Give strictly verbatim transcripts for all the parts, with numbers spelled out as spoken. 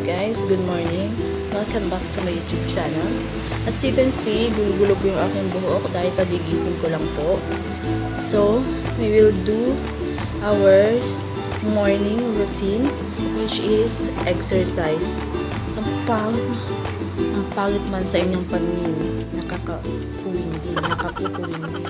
guys, good morning. Welcome back to my YouTube channel. As you can see, gulo-gulo po yung aking buhok dahil kagigising ko lang po. So, we will do our morning routine, which is exercise. So, pang, ang pangit man sa inyong paningin, nakaka-uwing din, nakapupuwing din.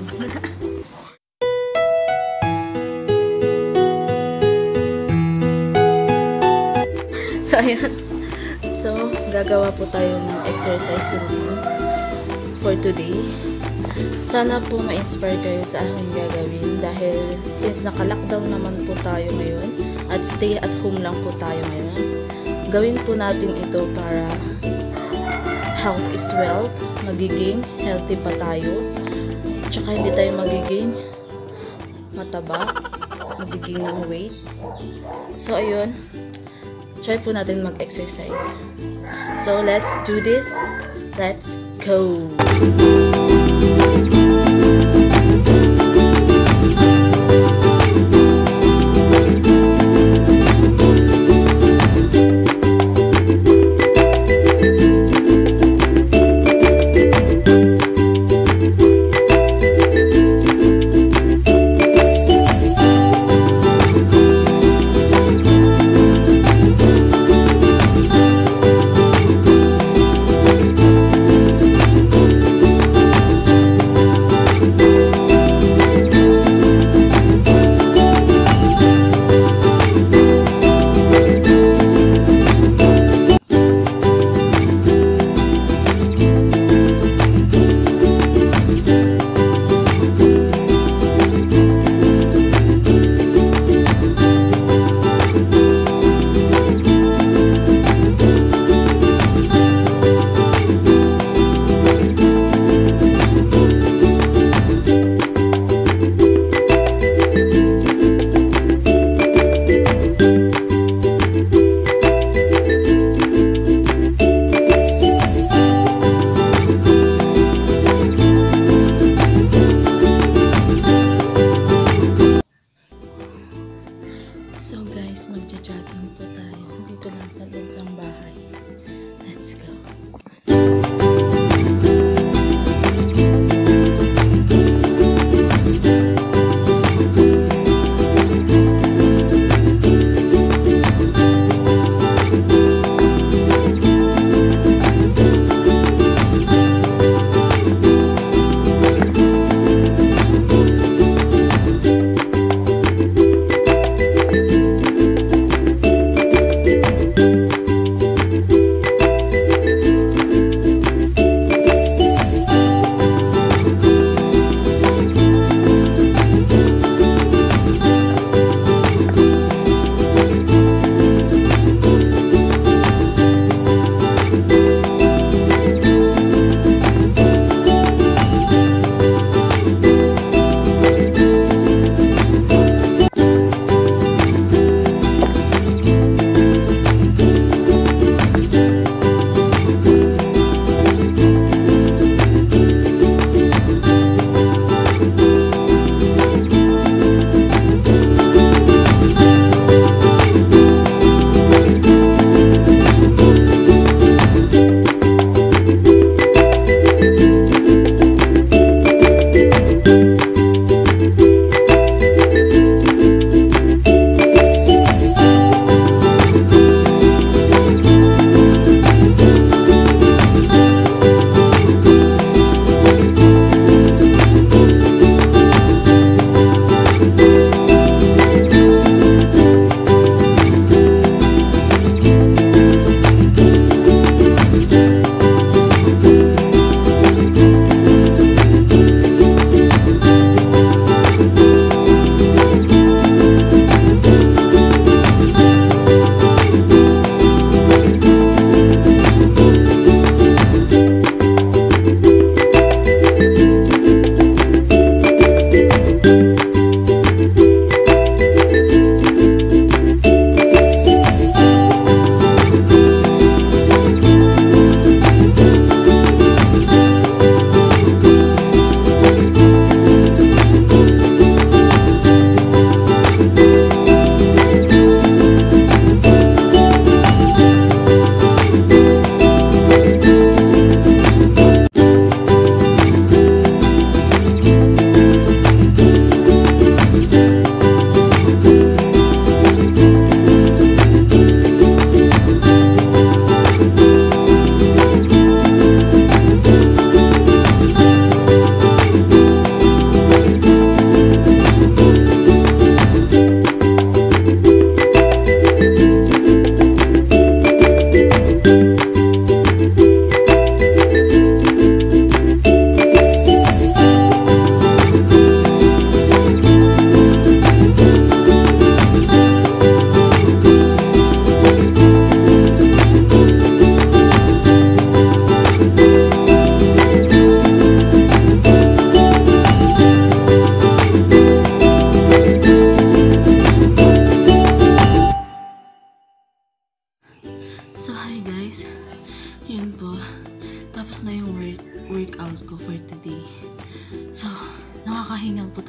So, ayan. So, gagawa po tayo ng exercise routine for today. Sana po ma-inspire kayo sa aking gagawin dahil since naka-lockdown naman po tayo ngayon at stay at home lang po tayo ngayon, gawin po natin ito para health is wealth, magiging healthy pa tayo, tsaka hindi tayo magiging mataba, magiging ng weight. So, ayun. Try po natin mag-exercise. So, let's do this. Let's go!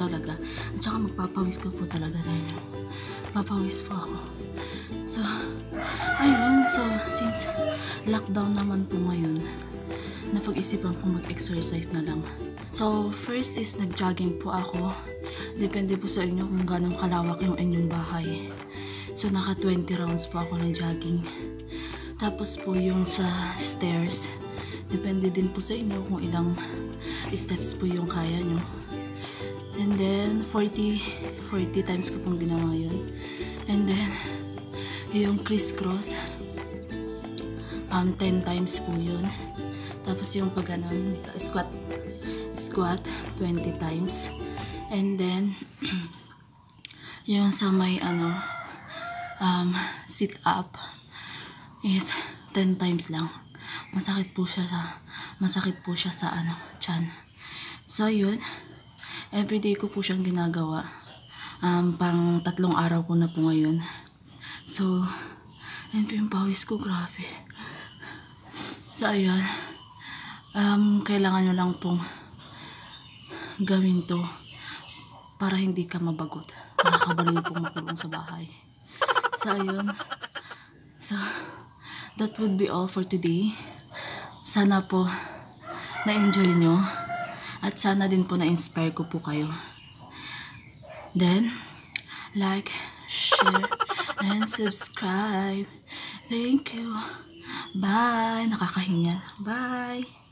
talaga. At saka magpapawis ko po talaga dahil papawis po ako. So, ayun. So, since lockdown naman po ngayon, napag-isipan ko mag-exercise na lang. So, first is nag-jogging po ako. Depende po sa inyo kung gano'ng kalawak yung inyong bahay. So, naka twenty rounds po ako ng jogging. Tapos po yung sa stairs, depende din po sa inyo kung ilang steps po yung kaya nyo. And then, forty, forty times ko pong ginawa yun. And then, yung crisscross, um, ten times po yun. Tapos yung pag ganon, squat, squat, twenty times. And then, yung sa may ano, um, sit up, is ten times lang. Masakit po siya sa, masakit po siya sa ano, tiyan. So, yun. Everyday ko po siyang ginagawa. Um, pang tatlong araw ko na po ngayon. So, ayun po yung pawis ko, grabe. So, ayun. Um, kailangan nyo lang pong gawin to para hindi ka mabagot. Nakakabaliw pong makulong sa bahay. So, ayun. So, that would be all for today. Sana po na-enjoy nyo. At sana din po na-inspire ko po kayo. Then, like, share, and subscribe. Thank you. Bye. Nakakahinga. Bye.